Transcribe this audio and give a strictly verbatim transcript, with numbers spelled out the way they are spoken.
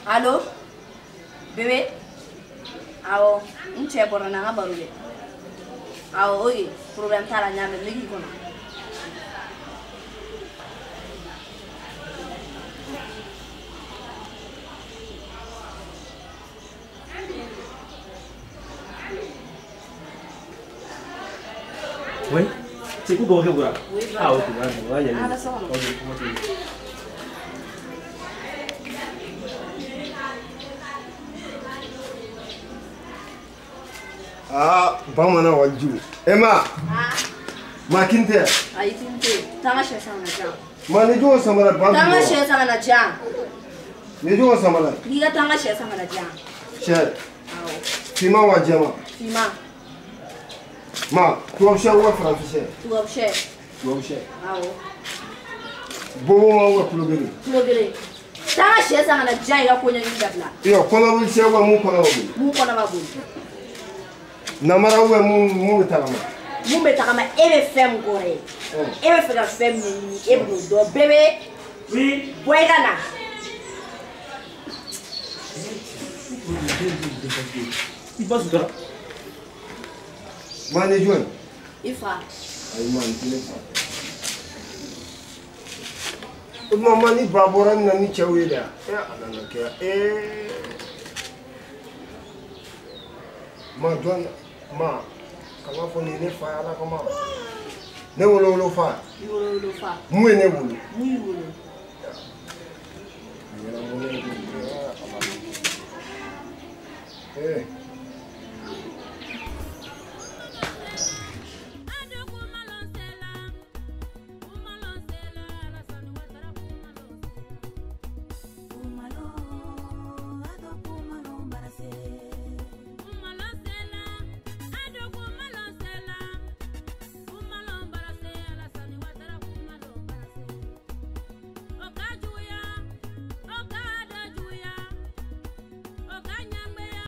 Allô? Bébé? Awo, un cɛ bɔra na an ka baro kɛ. Awo, oye, problème t'a la n y'a mɛn, n bɛ k'i kɔnɔ. Oui, c'est quoi que vous avez? Ah, ok, ah, allez, ah, d'accord. ok, ok. Ah, bamana waju. Emma. Ah. Ma kinte. Ayi kinte. Tanga sɛ sama na jan. Ma ne jo samara ba. Tanga sɛ sama na jan. Ne jo samara. Ni ka tanga sɛ sama na jan. Sɛ. Awo. Fima wajama. Fima. Ma, tu as cher ou français? Tu as cher. Tu as cher. Awo. Bobo ma ou plugere. Plugere. Tanga sɛ sama na jan i ka ko ɲɛɲini dabila. Yo, kono wil cher ou mu kono wil. Mu kono ma boli. Namara ou mu mu tagama. Mu bɛ tagama e bɛ fɛn min kɔrɔ ye. E bɛ fɛ ka fɛn min ɲini e b'o dɔn bébé. Oui. Bɔ i ka na. Il passe là. Mane join. I fa. Ay man, tile fa. Uma mani babora na ni chawida. Ya alana ke. Eh. Ma join ma. Kama fo ni ne fa ala kama. Ne wolo wolo fa. I wolo wolo fa. Mu ne wolo. Mu i wolo. Eh.